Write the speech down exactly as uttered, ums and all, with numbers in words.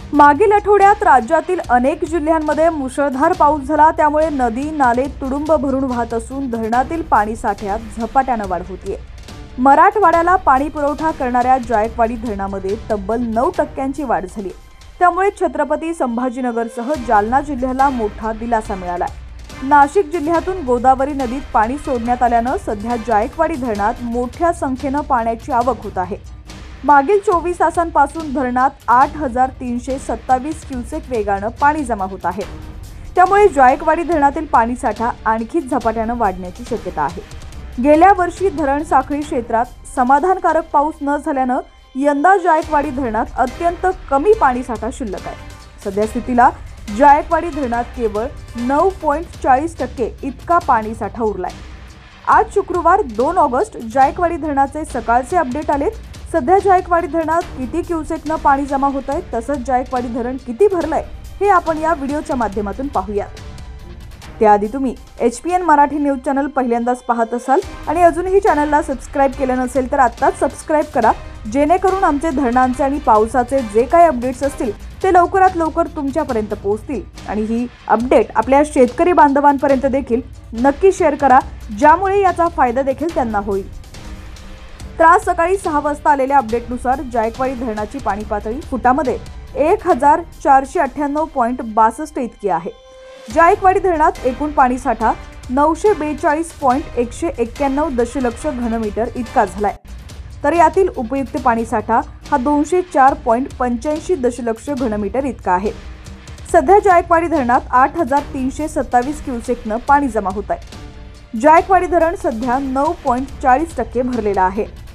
मागील आठवड्यात राज्यातील अनेक जिल्ह्यांमध्ये मुसळधार पाऊस झाला, त्यामुळे नदी नाले तुडुंब भरून वाहत असून धरणातील पाणी साठ्यात झपाट्याने वाढ होतीये। मराठवाड्याला पाणी पुरवठा करणाऱ्या जायकवाडी धरणामध्ये तब्बल नऊ टक्क्यांची वाढ झाली, त्यामुळे छत्रपती संभाजीनगरसह जालना जिल्ह्याला मोठा दिलासा मिळाला। नाशिक जिल्ह्यातून गोदावरी नदीत पाणी सोडण्यात आल्यानं सध्या जायकवाडी धरणात मोठ्या संख्येने पाण्याची आवक होत आहे। मागील चोवीस तासांपासून धरणात आठ हजार तीनशे सत्तावीस क्युसेक वेगानं पाणी जमा होत आहे, त्यामुळे जायकवाडी धरणातील पाणीसाठा आणखीच झपाट्याने वाढण्याची शक्यता आहे। गेल्या वर्षी धरण साखळी क्षेत्रात समाधानकारक पाऊस न झाल्यानं यंदा जायकवाडी धरणात अत्यंत कमी पाणीसाठा शिल्लक आहे। सध्या स्थितीला जायकवाडी धरणात केवळ नऊ पॉईंट चाळीस टक्के इतका पाणीसाठा उरलाय। आज शुक्रवार दोन ऑगस्ट जायकवाडी धरणाचे सकाळचे अपडेट आले। सध्या जायकवाडी धरणात किती क्युसेकनं पाणी जमा होत आहे, तसंच जायकवाडी धरण किती भरलंय हे आपण या व्हिडिओच्या माध्यमातून पाहूया। त्याआधी तुम्ही H P N Marathi news channel पहिल्यांदाच पाहत असाल आणि अजूनही चॅनलला सबस्क्राईब केलं नसेल तर आत्ताच सबस्क्राईब करा, जेणेकरून आमचे धरणांचे आणि पावसाचे जे काही अपडेट्स असतील ते लवकरात लवकर तुमच्यापर्यंत पोहोचतील। आणि ही अपडेट आपल्या शेतकरी बांधवांपर्यंत देखील नक्की शेअर करा, ज्यामुळे याचा फायदा देखील त्यांना होईल। तर आज सकाळी सहा वाजता आलेल्या अपडेटनुसार जायकवाडी धरणाची पाणी पातळी फुटामध्ये एक हजार चारशे अठ्ठ्याण्णव पॉईंट बासष्ट इतकी आहे। जायकवाडी धरणात एकूण पाणीसाठा नऊशे बेचाळीस पॉईंट एकशे एक्क्याण्णव दशलक्ष घनमीटर इतका झालाय, तर यातील उपयुक्त पाणीसाठा हा दोनशे चार पॉईंट पंच्याऐंशी दशलक्ष घनमीटर इतका आहे। सध्या जायकवाडी धरणात आठ हजार तीनशे सत्तावीस क्युसेकनं पाणी जमा होत आहे। जायकवाडी धरण सध्या नऊ पॉईंट चाळीस टक्के भरलेला आहे।